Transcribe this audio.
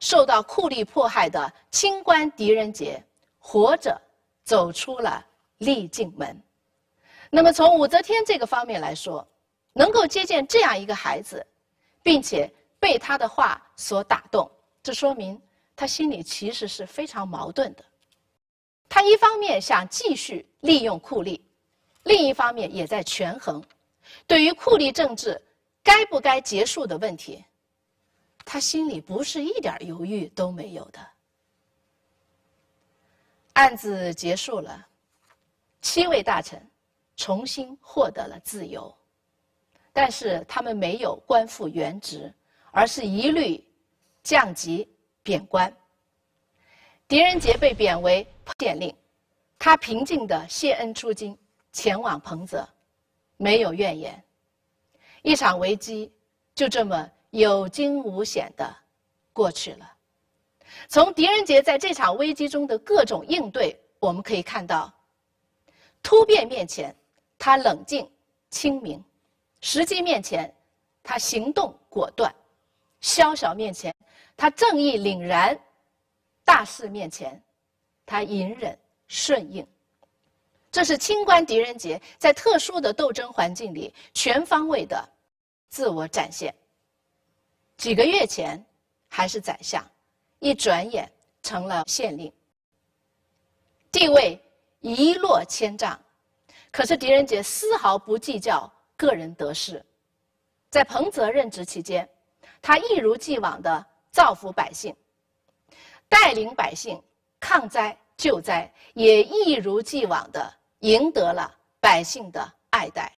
受到酷吏迫害的清官狄仁杰活着走出了丽镜门。那么从武则天这个方面来说，能够接见这样一个孩子，并且被他的话所打动，这说明他心里其实是非常矛盾的。他一方面想继续利用酷吏，另一方面也在权衡对于酷吏政治该不该结束的问题，他心里不是一点犹豫都没有的。案子结束了，7位大臣重新获得了自由，但是他们没有官复原职，而是一律降级贬官。狄仁杰被贬为县令，他平静地谢恩出京，前往彭泽，没有怨言。一场危机就这么有惊无险地过去了。从狄仁杰在这场危机中的各种应对，我们可以看到，突变面前他冷静清明，时机面前他行动果断，宵小面前他正义凛然，大事面前他隐忍顺应。这是清官狄仁杰在特殊的斗争环境里全方位的自我展现。几个月前还是宰相，一转眼成了县令，地位一落千丈。可是狄仁杰丝毫不计较个人得失，在彭泽任职期间，他一如既往地造福百姓，带领百姓抗灾救灾，也一如既往地赢得了百姓的爱戴。